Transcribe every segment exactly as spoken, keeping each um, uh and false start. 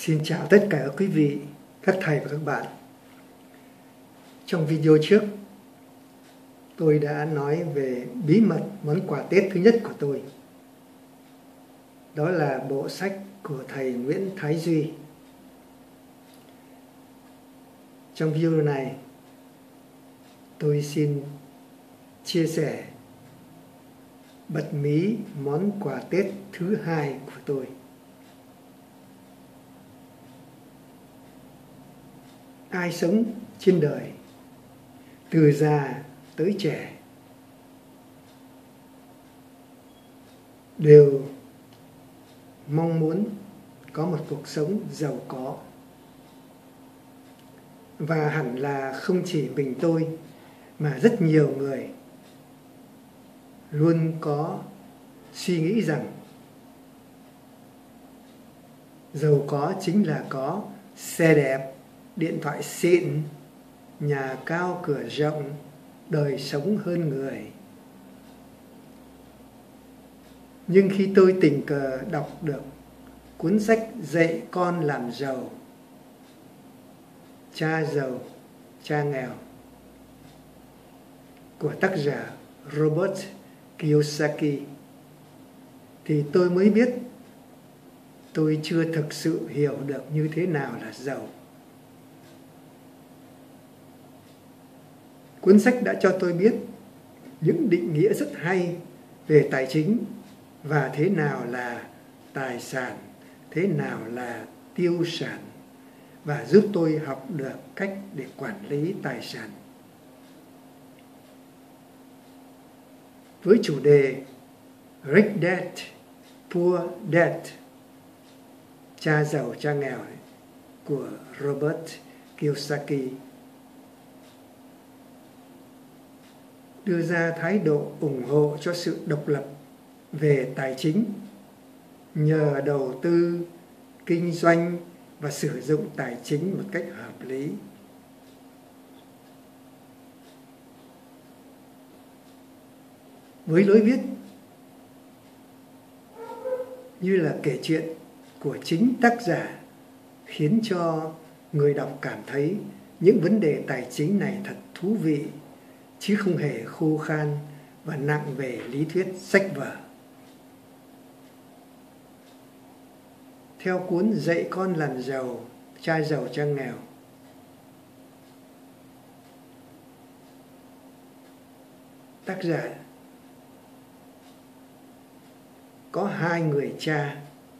Xin chào tất cả quý vị, các thầy và các bạn. Trong video trước, tôi đã nói về bí mật món quà Tết thứ nhất của tôi. Đó là bộ sách của thầy Nguyễn Thái Duy. Trong video này, tôi xin chia sẻ bật mí món quà Tết thứ hai của tôi. Ai sống trên đời, từ già tới trẻ, đều mong muốn có một cuộc sống giàu có. Và hẳn là không chỉ mình tôi, mà rất nhiều người luôn có suy nghĩ rằng giàu có chính là có xe đẹp, điện thoại xịn, nhà cao cửa rộng, đời sống hơn người. Nhưng khi tôi tình cờ đọc được cuốn sách Dạy Con Làm Giàu, Cha Giàu, Cha Nghèo của tác giả Robert Kiyosaki, thì tôi mới biết tôi chưa thực sự hiểu được như thế nào là giàu. Cuốn sách đã cho tôi biết những định nghĩa rất hay về tài chính và thế nào là tài sản, thế nào là tiêu sản, và giúp tôi học được cách để quản lý tài sản. Với chủ đề Rich Dad, Poor Dad, Cha Giàu, Cha Nghèo của Robert Kiyosaki, đưa ra thái độ ủng hộ cho sự độc lập về tài chính nhờ đầu tư, kinh doanh và sử dụng tài chính một cách hợp lý. Với lối viết như là kể chuyện của chính tác giả, khiến cho người đọc cảm thấy những vấn đề tài chính này thật thú vị, chứ không hề khô khan và nặng về lý thuyết sách vở. Theo cuốn Dạy Con Làm Giàu, Cha Giàu, Cha Nghèo, tác giả có hai người cha.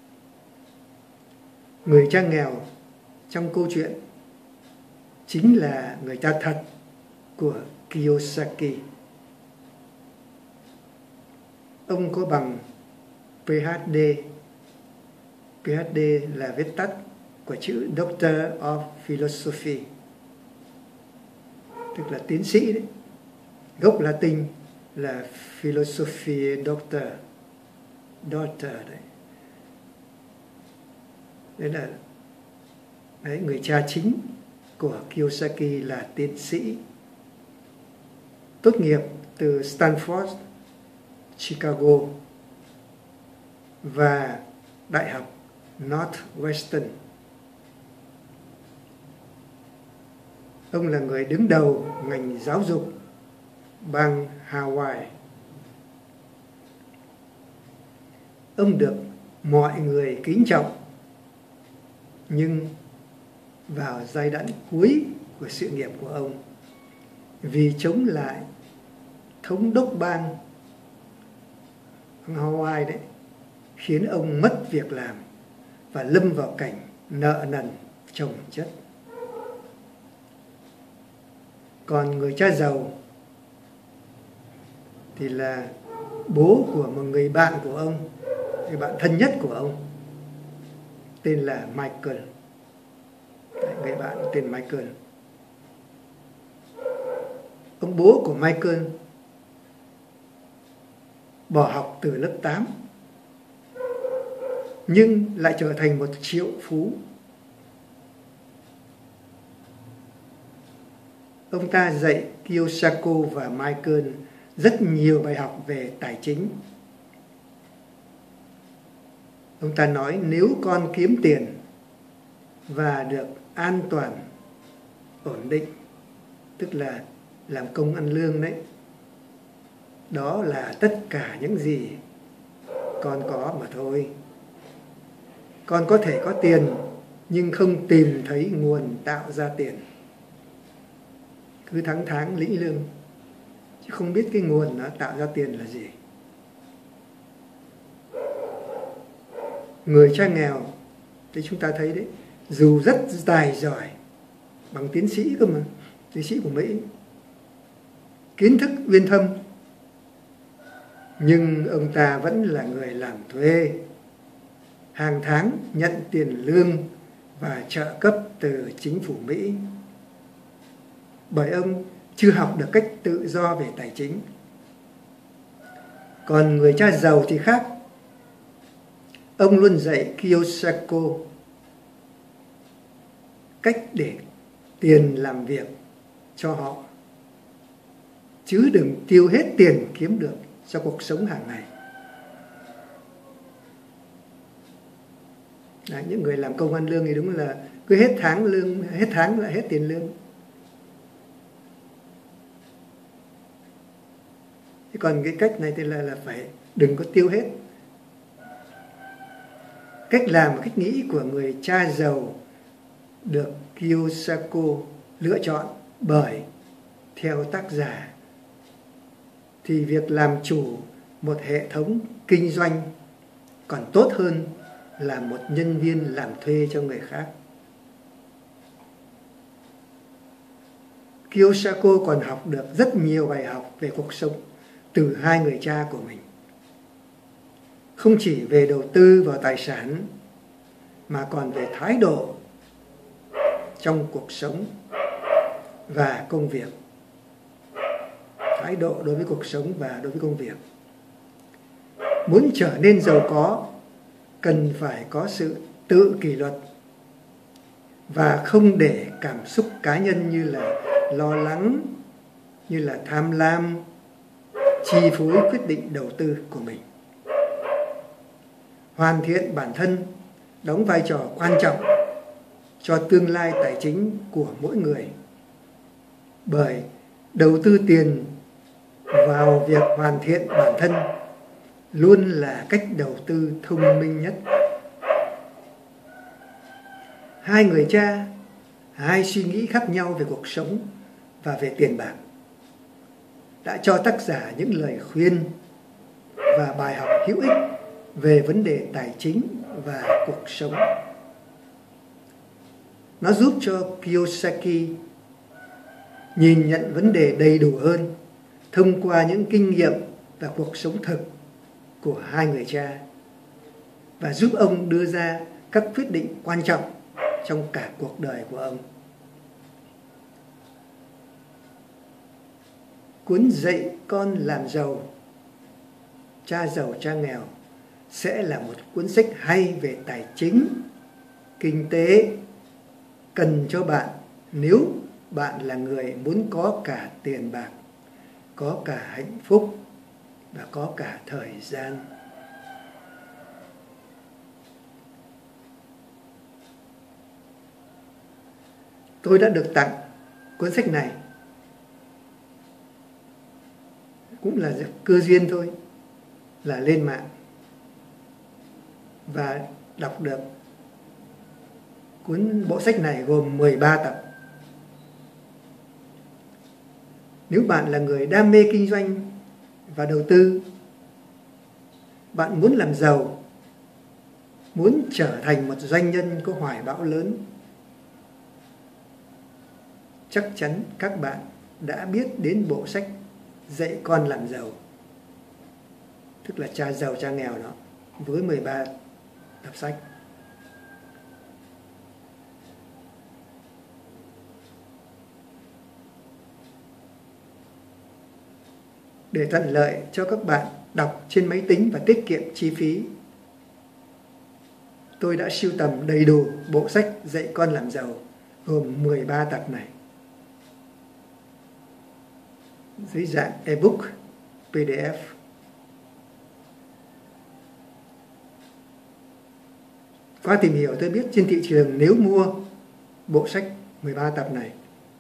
Người cha nghèo trong câu chuyện chính là người cha thật của Kiyosaki. Ông có bằng pê hát đê. pê hát đê là viết tắt của chữ Doctor of Philosophy, tức là tiến sĩ đấy. Gốc Latin là Philosophy Doctor, Doctor đấy. Đấy là đấy, người cha chính của Kiyosaki là tiến sĩ, tốt nghiệp từ Stanford, Chicago và Đại học Northwestern. Ông là người đứng đầu ngành giáo dục bang Hawaii. Ông được mọi người kính trọng, nhưng vào giai đoạn cuối của sự nghiệp của ông, vì chống lại thống đốc bang Hawaii đấy, khiến ông mất việc làm và lâm vào cảnh nợ nần chồng chất. Còn người cha giàu thì là bố của một người bạn của ông, người bạn thân nhất của ông, tên là Michael. Người bạn tên Michael. Ông bố của Michael bỏ học từ lớp tám, nhưng lại trở thành một triệu phú. Ông ta dạy Kiyosaki và Michael rất nhiều bài học về tài chính. Ông ta nói nếu con kiếm tiền và được an toàn, ổn định, tức là làm công ăn lương đấy. Đó là tất cả những gì con có mà thôi. Con có thể có tiền nhưng không tìm thấy nguồn tạo ra tiền. Cứ tháng tháng lĩnh lương chứ không biết cái nguồn nó tạo ra tiền là gì. Người cha nghèo thì chúng ta thấy đấy, dù rất tài giỏi, bằng tiến sĩ cơ mà, tiến sĩ của Mỹ, kiến thức uyên thâm, nhưng ông ta vẫn là người làm thuê, hàng tháng nhận tiền lương và trợ cấp từ chính phủ Mỹ. Bởi ông chưa học được cách tự do về tài chính. Còn người cha giàu thì khác. Ông luôn dạy Kiyosako cách để tiền làm việc cho họ, chứ đừng tiêu hết tiền kiếm được cho cuộc sống hàng ngày. Đấy, những người làm công ăn lương thì đúng là cứ hết tháng lương, hết tháng lại hết tiền lương. Thế còn cái cách này thì là, là phải đừng có tiêu hết. Cách làm, cách nghĩ của người cha giàu được Kiyosako lựa chọn bởi, theo tác giả, thì việc làm chủ một hệ thống kinh doanh còn tốt hơn là một nhân viên làm thuê cho người khác. Kiyosako còn học được rất nhiều bài học về cuộc sống từ hai người cha của mình. Không chỉ về đầu tư vào tài sản, mà còn về thái độ trong cuộc sống và công việc. Thái độ đối với cuộc sống và đối với công việc. Muốn trở nên giàu có, cần phải có sự tự kỷ luật và không để cảm xúc cá nhân như là lo lắng, như là tham lam chi phối quyết định đầu tư của mình. Hoàn thiện bản thân đóng vai trò quan trọng cho tương lai tài chính của mỗi người. Bởi đầu tư tiền vào việc hoàn thiện bản thân luôn là cách đầu tư thông minh nhất. Hai người cha, hai suy nghĩ khác nhau về cuộc sống và về tiền bạc, đã cho tác giả những lời khuyên và bài học hữu ích về vấn đề tài chính và cuộc sống. Nó giúp cho Kiyosaki nhìn nhận vấn đề đầy đủ hơn thông qua những kinh nghiệm và cuộc sống thực của hai người cha, và giúp ông đưa ra các quyết định quan trọng trong cả cuộc đời của ông. Cuốn Dạy Con Làm Giàu, Cha Giàu Cha Nghèo sẽ là một cuốn sách hay về tài chính, kinh tế, cần cho bạn nếu bạn là người muốn có cả tiền bạc, có cả hạnh phúc và có cả thời gian. Tôi đã được tặng cuốn sách này, cũng là cơ duyên thôi, là lên mạng và đọc được. Cuốn bộ sách này gồm mười ba tập. Nếu bạn là người đam mê kinh doanh và đầu tư, bạn muốn làm giàu, muốn trở thành một doanh nhân có hoài bão lớn, chắc chắn các bạn đã biết đến bộ sách Dạy Con Làm Giàu, tức là Cha Giàu Cha Nghèo đó, với mười ba tập sách. Để thuận lợi cho các bạn đọc trên máy tính và tiết kiệm chi phí, tôi đã sưu tầm đầy đủ bộ sách Dạy Con Làm Giàu gồm mười ba tập này dưới dạng ebook, pê đê ép. Qua tìm hiểu tôi biết trên thị trường nếu mua bộ sách mười ba tập này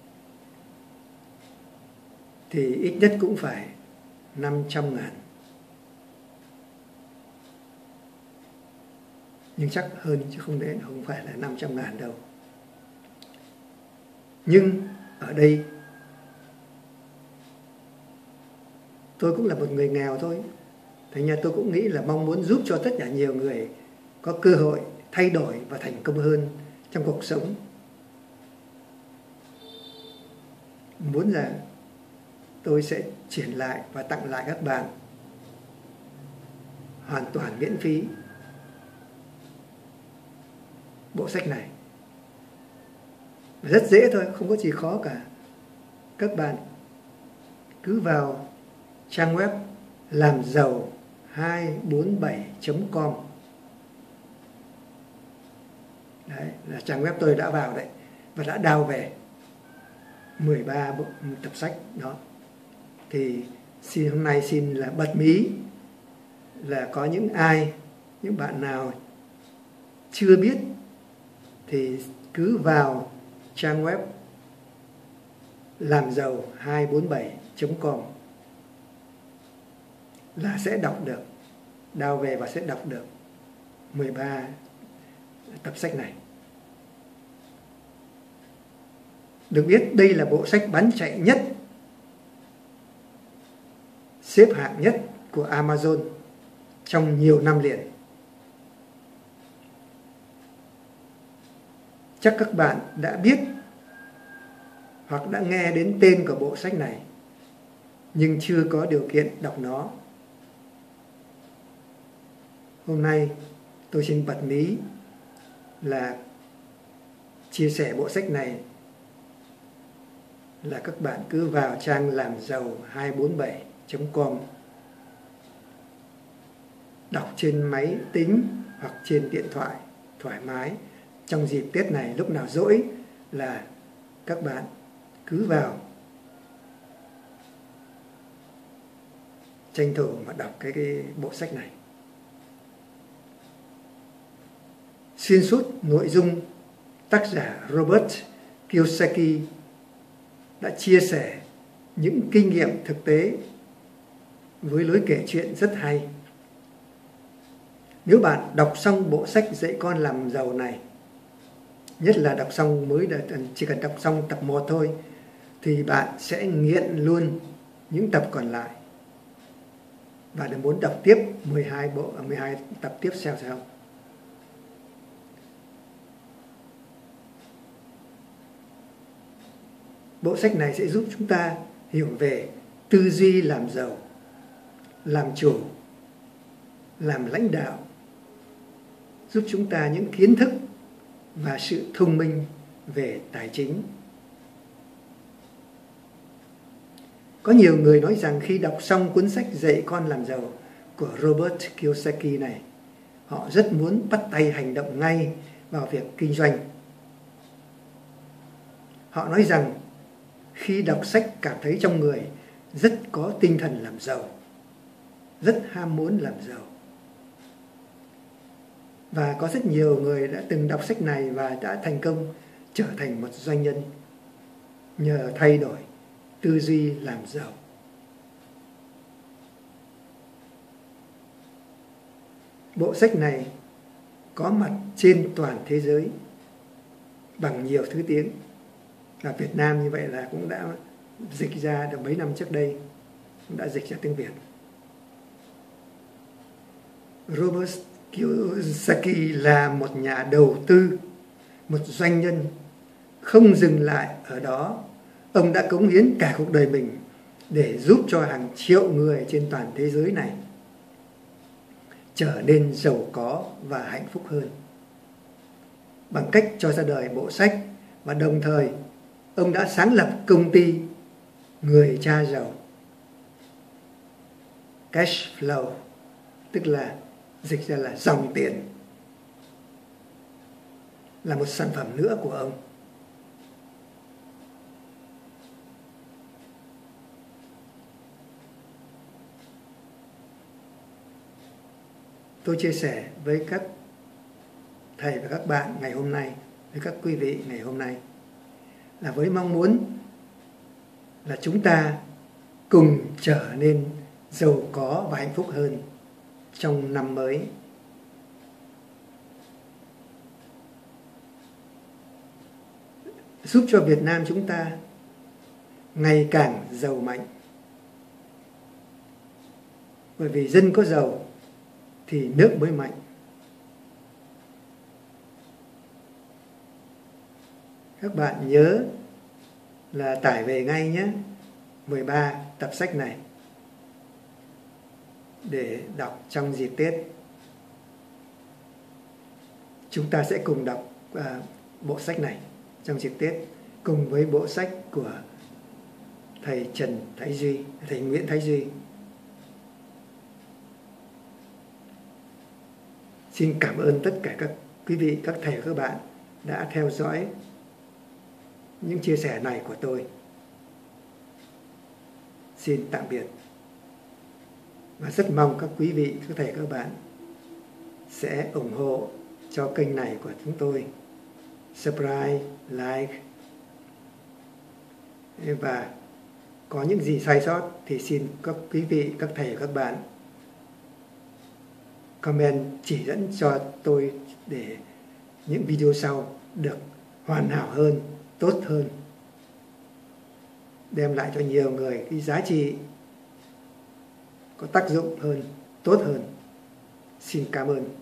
thì ít nhất cũng phải năm trăm ngàn. Nhưng chắc hơn chứ không đến, không phải là năm trăm ngàn đâu. Nhưng ở đây tôi cũng là một người nghèo thôi. Thành ra tôi cũng nghĩ là mong muốn giúp cho tất cả nhiều người có cơ hội thay đổi và thành công hơn trong cuộc sống. Muốn là tôi sẽ chuyển lại và tặng lại các bạn hoàn toàn miễn phí bộ sách này. Rất dễ thôi, không có gì khó cả. Các bạn cứ vào trang web làm giàu hai bốn bảy chấm com. Đấy, là trang web tôi đã vào đấy và đã download về mười ba bộ tập sách đó. Thì xin hôm nay xin là bật mí là có những ai, những bạn nào chưa biết thì cứ vào trang web làm giàu hai bốn bảy chấm com là sẽ đọc được, download về và sẽ đọc được mười ba tập sách này. Được biết đây là bộ sách bán chạy nhất, xếp hạng nhất của Amazon trong nhiều năm liền. Chắc các bạn đã biết hoặc đã nghe đến tên của bộ sách này nhưng chưa có điều kiện đọc nó. Hôm nay tôi xin bật mí là chia sẻ bộ sách này là các bạn cứ vào trang làm giàu hai bốn bảy chấm com, đọc trên máy tính hoặc trên điện thoại thoải mái. Trong dịp Tết này lúc nào rỗi là các bạn cứ vào tranh thủ mà đọc cái, cái bộ sách này. Xuyên suốt nội dung, tác giả Robert Kiyosaki đã chia sẻ những kinh nghiệm thực tế với lối kể chuyện rất hay. Nếu bạn đọc xong bộ sách dạy con làm giàu này, nhất là đọc xong mới chỉ cần đọc xong tập một thôi, thì bạn sẽ nghiện luôn những tập còn lại và để muốn đọc tiếp mười hai bộ mười hai tập tiếp theo sau. Bộ sách này sẽ giúp chúng ta hiểu về tư duy làm giàu, làm chủ, làm lãnh đạo, giúp chúng ta những kiến thức và sự thông minh về tài chính. Có nhiều người nói rằng khi đọc xong cuốn sách dạy con làm giàu của Robert Kiyosaki này, họ rất muốn bắt tay hành động ngay vào việc kinh doanh. Họ nói rằng khi đọc sách cảm thấy trong người rất có tinh thần làm giàu, rất ham muốn làm giàu. Và có rất nhiều người đã từng đọc sách này và đã thành công trở thành một doanh nhân nhờ thay đổi tư duy làm giàu. Bộ sách này có mặt trên toàn thế giới bằng nhiều thứ tiếng. Và Việt Nam như vậy là cũng đã dịch ra được mấy năm trước đây, cũng đã dịch ra tiếng Việt. Robert Kiyosaki là một nhà đầu tư, một doanh nhân. Không dừng lại ở đó, ông đã cống hiến cả cuộc đời mình để giúp cho hàng triệu người trên toàn thế giới này trở nên giàu có và hạnh phúc hơn bằng cách cho ra đời bộ sách, và đồng thời ông đã sáng lập công ty Người Cha Giàu, Cash Flow, tức là dịch ra là dòng tiền, là một sản phẩm nữa của ông. Tôi chia sẻ với các thầy và các bạn ngày hôm nay, với các quý vị ngày hôm nay, là với mong muốn là chúng ta cùng trở nên giàu có và hạnh phúc hơn trong năm mới. Giúp cho Việt Nam chúng ta ngày càng giàu mạnh. Bởi vì dân có giàu thì nước mới mạnh. Các bạn nhớ là tải về ngay nhé, mười ba tập sách này để đọc trong dịp Tết. Chúng ta sẽ cùng đọc à, bộ sách này trong dịp Tết cùng với bộ sách của thầy Trần Thái Duy, thầy Nguyễn Thái Duy. Xin cảm ơn tất cả các quý vị, các thầy và các bạn đã theo dõi những chia sẻ này của tôi. Xin tạm biệt. Và rất mong các quý vị, các thầy, các bạn sẽ ủng hộ cho kênh này của chúng tôi. Subscribe, like. Và có những gì sai sót thì xin các quý vị, các thầy, các bạn comment chỉ dẫn cho tôi để những video sau được hoàn hảo hơn, tốt hơn, đem lại cho nhiều người cái giá trị có tác dụng hơn, tốt hơn. Xin cảm ơn.